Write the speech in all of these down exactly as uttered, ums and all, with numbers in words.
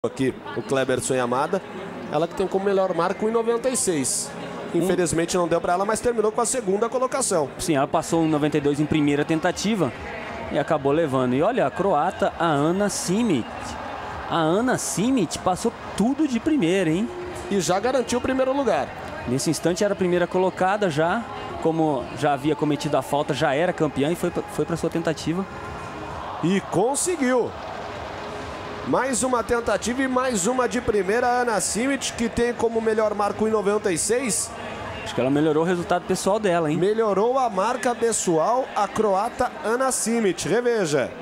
Aqui o Cleberson Yamada, ela que tem como melhor marca um e noventa e seis. Infelizmente não deu para ela, mas terminou com a segunda colocação. Sim, ela passou um e noventa e dois em primeira tentativa e acabou levando. E olha, a croata, a Ana Simic. A Ana Simic passou tudo de primeira, hein? E já garantiu o primeiro lugar. Nesse instante era a primeira colocada já, como já havia cometido a falta, já era campeã e foi, foi para sua tentativa. E conseguiu. Mais uma tentativa e mais uma de primeira, a Ana Simic, que tem como melhor marca um e noventa e seis. Acho que ela melhorou o resultado pessoal dela, hein? Melhorou a marca pessoal, a croata Ana Simic. Reveja.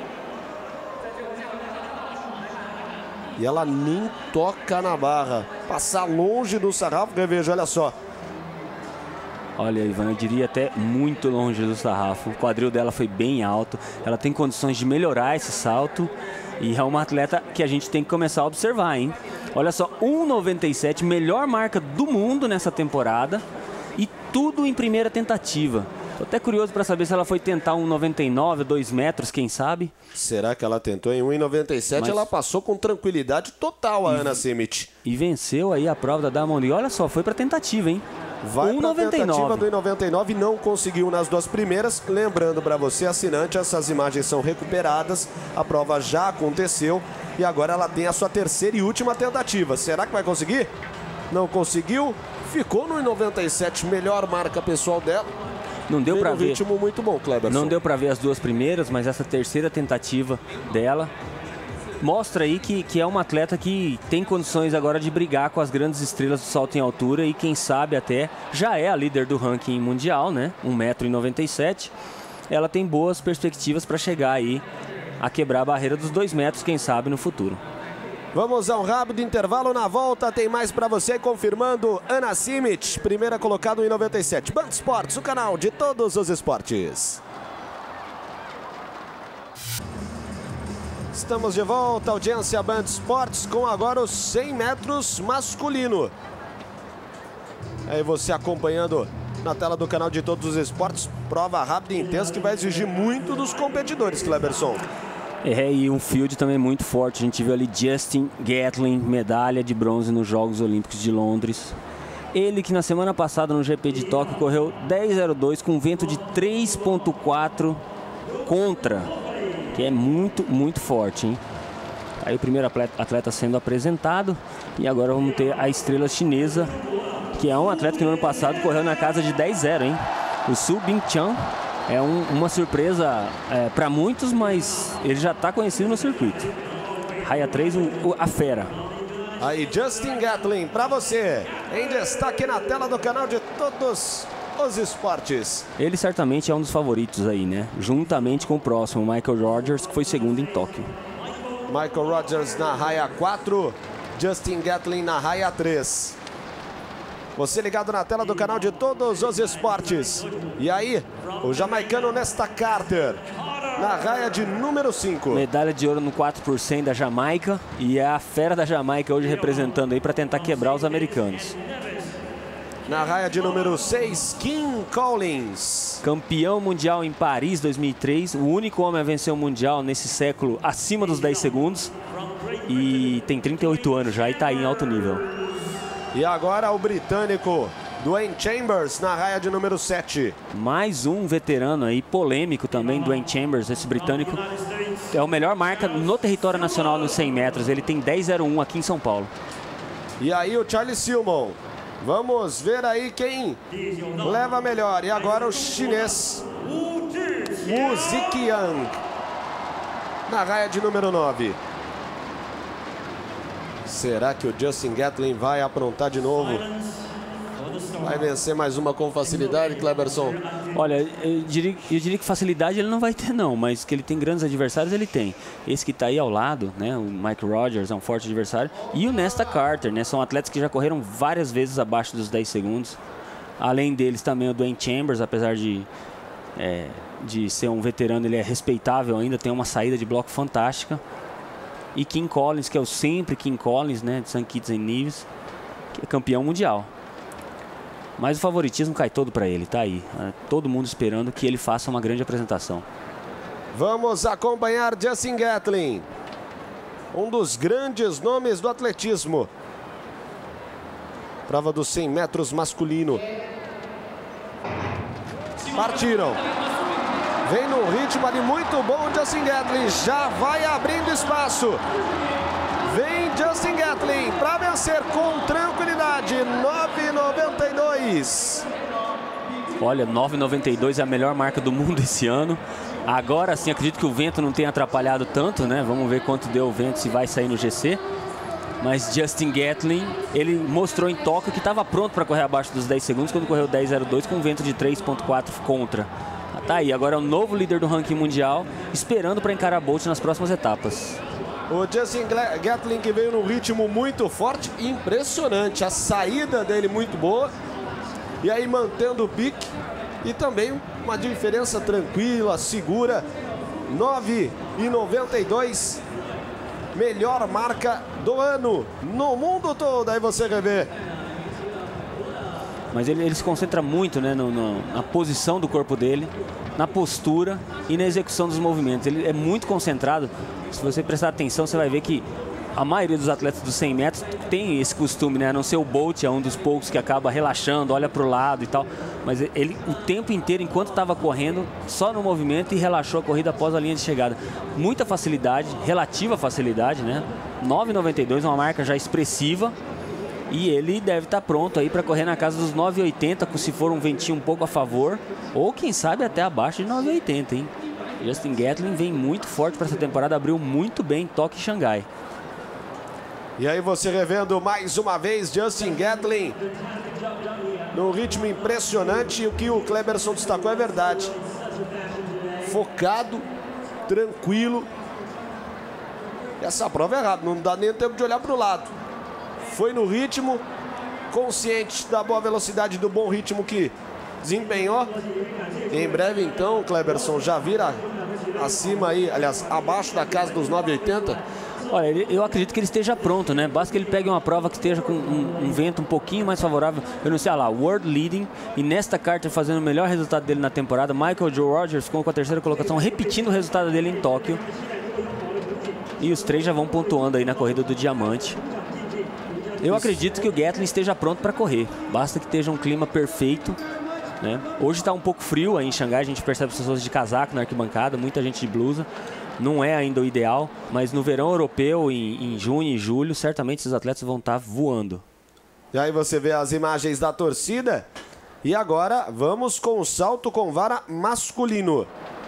E ela nem toca na barra. Passar longe do sarrafo, reveja, olha só. Olha, Ivan, eu diria até muito longe do sarrafo. O quadril dela foi bem alto. Ela tem condições de melhorar esse salto. E é uma atleta que a gente tem que começar a observar, hein? Olha só, um e noventa e sete, melhor marca do mundo nessa temporada. E tudo em primeira tentativa. Tô até curioso para saber se ela foi tentar um e noventa e nove, dois metros, quem sabe? Será que ela tentou em um e noventa e sete? Mas... ela passou com tranquilidade total a e... Ana Simic. E venceu aí a prova da Diamond League. Olha só, foi para tentativa, hein? Vai para a tentativa do um e noventa e nove, não conseguiu nas duas primeiras. Lembrando para você, assinante, essas imagens são recuperadas. A prova já aconteceu e agora ela tem a sua terceira e última tentativa. Será que vai conseguir? Não conseguiu. Ficou no um e noventa e sete, melhor marca pessoal dela. Não deu para ver. Um ritmo muito bom, Cleberson. Não deu para ver as duas primeiras, mas essa terceira tentativa dela mostra aí que, que é uma atleta que tem condições agora de brigar com as grandes estrelas do salto em altura e quem sabe até já é a líder do ranking mundial, né? um metro e noventa e sete. Ela tem boas perspectivas para chegar aí a quebrar a barreira dos dois metros, quem sabe no futuro. Vamos a um rápido intervalo, na volta tem mais para você, confirmando Ana Simic, primeira colocada um e noventa e sete. Band Esportes, o canal de todos os esportes. Estamos de volta, audiência Band Esportes, com agora os cem metros masculino. Aí você acompanhando na tela do canal de todos os esportes, prova rápida e intensa que vai exigir muito dos competidores, Cleberson. É, e um field também muito forte. A gente viu ali Justin Gatlin, medalha de bronze nos Jogos Olímpicos de Londres. Ele que na semana passada no G P de Tóquio correu dez zero dois com vento de três ponto quatro contra, que é muito, muito forte, hein? Aí o primeiro atleta, atleta sendo apresentado e agora vamos ter a estrela chinesa, que é um atleta que no ano passado correu na casa de dez zero, hein? O Su Bingqiang. É um, uma surpresa é, para muitos, mas ele já está conhecido no circuito. Raia três, o, o, a fera. Aí Justin Gatlin, para você, em destaque na tela do canal de todos os esportes. Ele certamente é um dos favoritos aí, né? Juntamente com o próximo, Michael Rogers, que foi segundo em Tóquio. Michael Rogers na raia quatro, Justin Gatlin na raia três. Você ligado na tela do canal de todos os esportes. E aí, o jamaicano Nesta Carter, na raia de número cinco. Medalha de ouro no quatro por cento da Jamaica. E é a fera da Jamaica hoje representando aí para tentar quebrar os americanos. Na raia de número seis, Kim Collins. Campeão mundial em Paris dois mil e três. O único homem a vencer o mundial nesse século acima dos dez segundos. E tem trinta e oito anos já e está aí em alto nível. E agora o britânico Dwain Chambers na raia de número sete. Mais um veterano aí, polêmico também, Dwain Chambers, esse britânico. É o melhor marca no território nacional nos cem metros. Ele tem dez zero um aqui em São Paulo. E aí o Charlie Silmon. Vamos ver aí quem leva melhor. E agora o chinês Wu Ziqiang na raia de número nove. Será que o Justin Gatlin vai aprontar de novo? Vai vencer mais uma com facilidade, Cleberson? Olha, eu diria, eu diria que facilidade ele não vai ter não, mas que ele tem grandes adversários, ele tem. Esse que está aí ao lado, né, o Mike Rogers é um forte adversário. E o Nesta Carter, né, são atletas que já correram várias vezes abaixo dos dez segundos. Além deles também o Dwain Chambers, apesar de, é, de ser um veterano, ele é respeitável ainda, tem uma saída de bloco fantástica. E Kim Collins, que é o sempre Kim Collins, né, de Saint Kitts and Nevis, que é campeão mundial. Mas o favoritismo cai todo para ele, tá aí. Todo mundo esperando que ele faça uma grande apresentação. Vamos acompanhar Justin Gatlin. Um dos grandes nomes do atletismo. Prova dos cem metros masculino. Partiram. Vem no ritmo ali muito bom Justin Gatlin. Já vai abrindo espaço. Vem Justin Gatlin para vencer com tranquilidade. nove e noventa e dois. Olha, nove e noventa e dois é a melhor marca do mundo esse ano. Agora sim, acredito que o vento não tenha atrapalhado tanto, né? Vamos ver quanto deu o vento, se vai sair no G C. Mas Justin Gatlin, ele mostrou em Tóquio que estava pronto para correr abaixo dos dez segundos quando correu dez zero dois com um vento de três ponto quatro contra. Tá aí, agora é o novo líder do ranking mundial, esperando para encarar Bolt nas próximas etapas. O Justin Gatlin que veio num ritmo muito forte, impressionante. A saída dele muito boa. E aí mantendo o pique. E também uma diferença tranquila, segura. nove e noventa e dois. Melhor marca do ano no mundo todo. Aí você vai ver. Mas ele, ele se concentra muito, né, no, no, na posição do corpo dele, na postura e na execução dos movimentos. Ele é muito concentrado. Se você prestar atenção, você vai ver que a maioria dos atletas dos cem metros tem esse costume, né? A não ser o Bolt, é um dos poucos que acaba relaxando, olha para o lado e tal. Mas ele, o tempo inteiro, enquanto estava correndo, só no movimento e relaxou a corrida após a linha de chegada. Muita facilidade, relativa facilidade, né? nove e noventa e dois, uma marca já expressiva. E ele deve estar pronto aí para correr na casa dos nove e oitenta, se for um ventinho um pouco a favor. Ou quem sabe até abaixo de nove e oitenta, hein? Justin Gatlin vem muito forte para essa temporada, abriu muito bem Tóquio e Xangai. E aí você revendo mais uma vez Justin Gatlin no ritmo impressionante. E o que o Kleberson destacou é verdade. Focado, tranquilo. Essa prova é errada, não dá nem tempo de olhar para o lado. Foi no ritmo, consciente da boa velocidade, do bom ritmo que desempenhou. Em breve, então, Kleberson já vira acima aí, aliás, abaixo da casa dos nove e oitenta. Olha, eu acredito que ele esteja pronto, né? Basta que ele pegue uma prova que esteja com um, um vento um pouquinho mais favorável. Eu não sei, olha lá, World Leading, e nesta carta fazendo o melhor resultado dele na temporada. Michael Joe Rogers ficou com a terceira colocação, repetindo o resultado dele em Tóquio. E os três já vão pontuando aí na corrida do diamante. Eu acredito que o Gatlin esteja pronto para correr. Basta que esteja um clima perfeito, né? Hoje está um pouco frio aí em Xangai, a gente percebe pessoas de casaco na arquibancada, muita gente de blusa. Não é ainda o ideal, mas no verão europeu, em, em junho e julho, certamente esses atletas vão estar voando. E aí você vê as imagens da torcida. E agora vamos com o salto com vara masculino.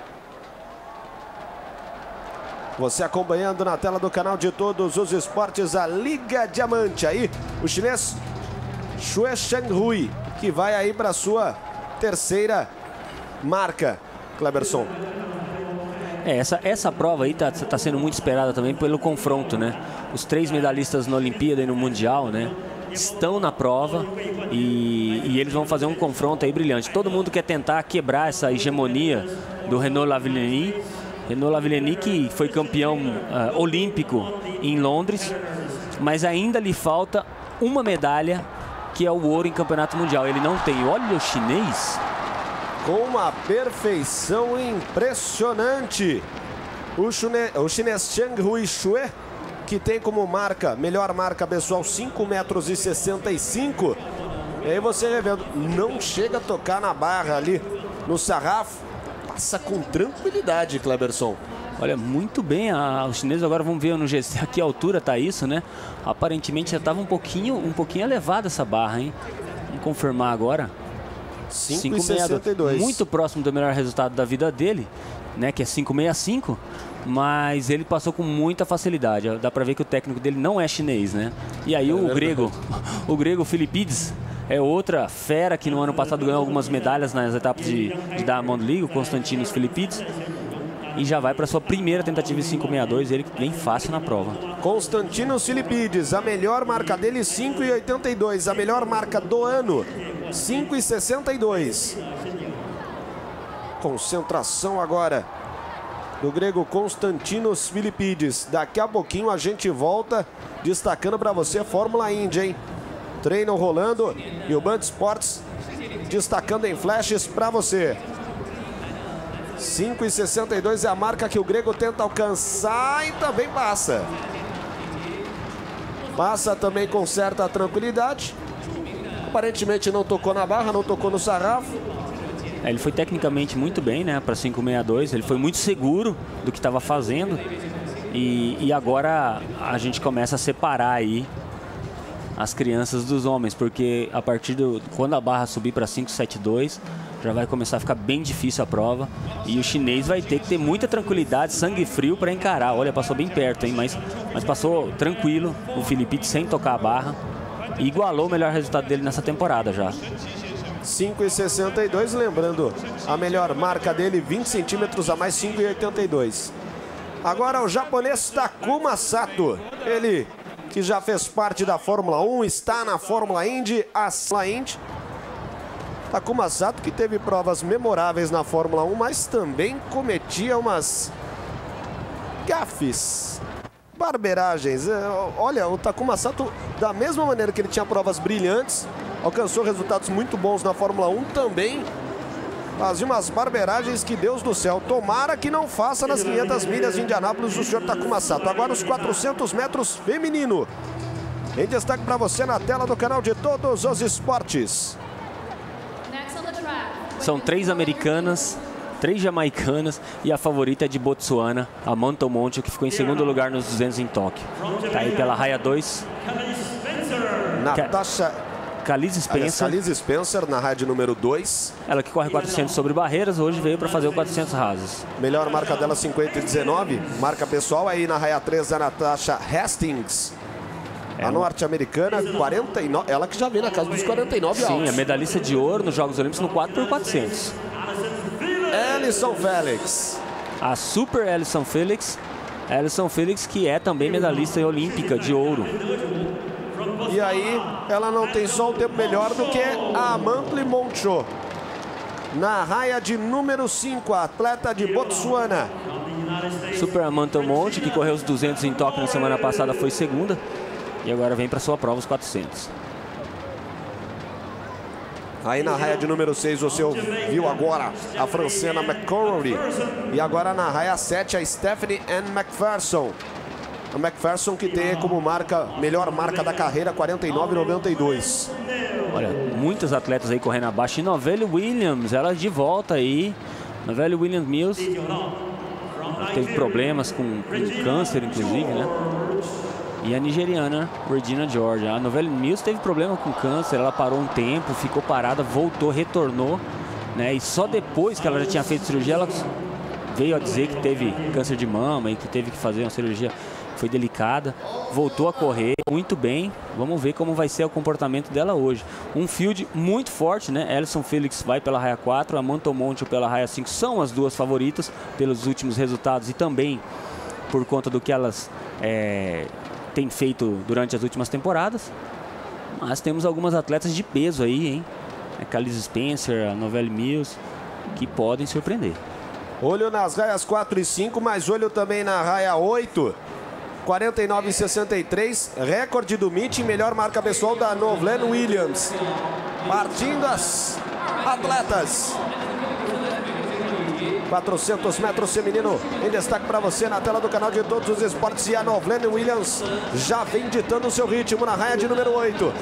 Você acompanhando na tela do canal de Todos os Esportes, a Liga Diamante. Aí o chinês Xue Shenghui, que vai aí para sua terceira marca, Kleberson. É, essa, essa prova aí tá, tá sendo muito esperada também pelo confronto, né? Os três medalhistas na Olimpíada e no Mundial, né, estão na prova e, e eles vão fazer um confronto aí brilhante. Todo mundo quer tentar quebrar essa hegemonia do Renaud Lavillenie. Renaud Lavillenie que foi campeão uh, olímpico em Londres, mas ainda lhe falta uma medalha, que é o ouro em campeonato mundial. Ele não tem. Olha o chinês. Com uma perfeição impressionante. O, chune, o chinês Shenghui Xue, que tem como marca, melhor marca pessoal, cinco metros e sessenta e cinco. E aí você revendo, não chega a tocar na barra ali, no sarrafo. Passa com tranquilidade, Kleberson. Olha, muito bem, a, os chineses agora vamos ver no G C a que altura está isso, né? Aparentemente já estava um pouquinho, um pouquinho elevada essa barra, hein? Vamos confirmar agora. cinco e sessenta e dois. Muito próximo do melhor resultado da vida dele, né? Que é cinco e sessenta e cinco. Mas ele passou com muita facilidade. Dá para ver que o técnico dele não é chinês, né? E aí é o verdade. grego, o grego Filipides, é outra fera que no ano passado ganhou algumas medalhas nas etapas de, de Diamond League, o Constantinos Filipides. E já vai para sua primeira tentativa de cinco e sessenta e dois, ele vem fácil na prova. Constantinos Filipides, a melhor marca dele, cinco e oitenta e dois. A melhor marca do ano, cinco e sessenta e dois. Concentração agora do grego Constantinos Filipides. Daqui a pouquinho a gente volta destacando para você a Fórmula Indy, hein? Treino rolando e o Band Esportes destacando em flashes para você. cinco e sessenta e dois é a marca que o grego tenta alcançar e também passa. Passa também com certa tranquilidade. Aparentemente não tocou na barra, não tocou no sarrafo. É, ele foi tecnicamente muito bem, né, para cinco sessenta e dois. Ele foi muito seguro do que estava fazendo. E, e agora a gente começa a separar aí as crianças dos homens, porque a partir do quando a barra subir para cinco sessenta e dois, já vai começar a ficar bem difícil a prova. E o chinês vai ter que ter muita tranquilidade, sangue frio para encarar. Olha, passou bem perto, hein, mas, mas passou tranquilo o Filipite sem tocar a barra. E igualou o melhor resultado dele nessa temporada já. cinco sessenta e dois, lembrando, a melhor marca dele, vinte centímetros a mais, cinco oitenta e dois. Agora o japonês Takuma Sato, ele que já fez parte da Fórmula um, está na Fórmula Indy, a Fórmula Indy. Takuma Sato que teve provas memoráveis na Fórmula um, mas também cometia umas gafes, barberagens. Olha, o Takuma Sato, da mesma maneira que ele tinha provas brilhantes, alcançou resultados muito bons na Fórmula um, também fazia umas barberagens que Deus do céu. Tomara que não faça nas quinhentas milhas de Indianápolis o senhor Takuma Sato. Agora os quatrocentos metros feminino. Em destaque para você na tela do canal de Todos os Esportes. São três americanas, três jamaicanas e a favorita é de Botsuana, a Manto Monte, que ficou em segundo lugar nos duzentos em Tóquio. Tá aí pela raia dois. Natasha Calise Spencer. Calise Spencer na rádio número dois. Ela que corre quatrocentos sobre barreiras, hoje veio para fazer o quatrocentos rasos. Melhor marca dela, cinquenta e dezenove. Marca pessoal aí na raia três, a Natasha Hastings. É. A norte-americana, quarenta e nove. Ela que já vem na casa dos quarenta e nove altos. Sim, a medalhista de ouro nos Jogos Olímpicos no quatro por quatrocentos. Ellison Felix. A Super Ellison Felix. Ellison Felix que é também medalhista olímpica de ouro. E aí, ela não tem só um tempo melhor do que a Amantli Moncho. Na raia de número cinco, a atleta de Botsuana. Super Amantli Moncho, que correu os duzentos em Tóquio na semana passada, foi segunda. E agora vem para sua prova os quatrocentos. Aí na raia de número seis, você viu agora a Francena McCrory. E agora na raia sete, a Stephanie Ann McPherson. A McPherson que tem como marca, melhor marca da carreira, quarenta e nove noventa e dois. Olha, muitos atletas aí correndo abaixo. E Novelle Williams, ela de volta aí. Novelle Williams Mills teve problemas com, com câncer, inclusive, né? E a nigeriana Regina George. A Novelle Mills teve problema com câncer, ela parou um tempo, ficou parada, voltou, retornou, né? E só depois que ela já tinha feito cirurgia, ela veio a dizer que teve câncer de mama e que teve que fazer uma cirurgia. Foi delicada, voltou a correr muito bem. Vamos ver como vai ser o comportamento dela hoje. Um field muito forte, né? Ellison Felix vai pela raia quatro, a Manto Monte pela raia cinco. São as duas favoritas pelos últimos resultados e também por conta do que elas é, têm feito durante as últimas temporadas. Mas temos algumas atletas de peso aí, hein? A Calise Spencer, a Novelle Mills, que podem surpreender. Olho nas raias quatro e cinco, mas olho também na raia oito. quarenta e nove sessenta e três, recorde do meeting, melhor marca pessoal da Novelle Williams. Partindo as atletas. quatrocentos metros feminino em destaque para você na tela do canal de Todos os Esportes. E a Novelle Williams já vem ditando o seu ritmo na raia de número oito.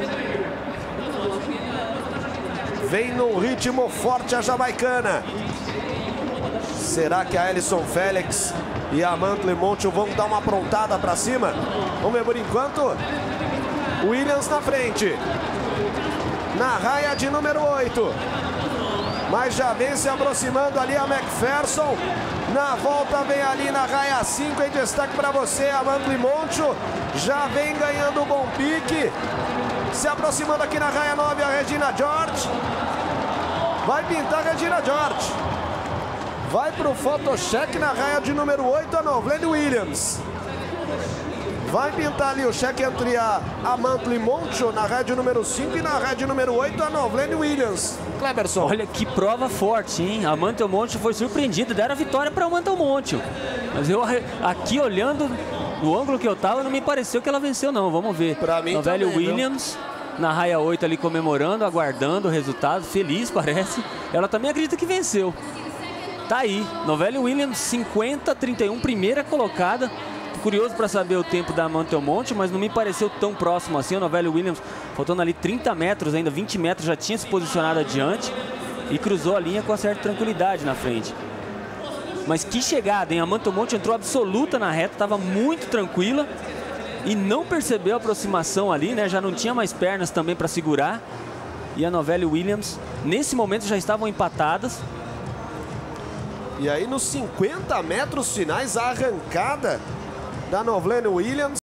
Vem num ritmo forte a jamaicana. Será que a Ellison Felix e a Amantli Moncho vão dar uma aprontada para cima? Vamos ver por enquanto. Williams na frente. Na raia de número oito. Mas já vem se aproximando ali a McPherson. Na volta vem ali na raia cinco. Em destaque para você, a Amantli Moncho. Já vem ganhando um bom pique. Se aproximando aqui na raia nove, a Regina George. Vai pintar a Regina George. Vai para o photocheck na raia de número oito, a Novelle Williams. Vai pintar ali o cheque entre a Amantli Moncho na raia de número cinco e na raia de número oito, a Novelle Williams. Cleberson. Olha que prova forte, hein? A Amantli Moncho foi surpreendida, deram a vitória para a Amantli Moncho. Mas eu aqui olhando no ângulo que eu tava, não me pareceu que ela venceu não. Vamos ver. Para mim Novelle também, Williams viu? Na raia oito ali comemorando, aguardando o resultado, feliz parece. Ela também acredita que venceu. Tá aí, Novelle Williams, cinquenta a trinta e um, primeira colocada. curioso para saber o tempo da Mantelmonte, mas não me pareceu tão próximo assim. A Novelli Williams, faltando ali trinta metros, ainda vinte metros, já tinha se posicionado adiante e cruzou a linha com uma certa tranquilidade na frente. Mas que chegada, hein? A Mantelmonte entrou absoluta na reta, estava muito tranquila e não percebeu a aproximação ali, né? Já não tinha mais pernas também para segurar. E a Novelli Williams, nesse momento, já estavam empatadas. E aí, nos cinquenta metros finais, a arrancada da Novelli Williams.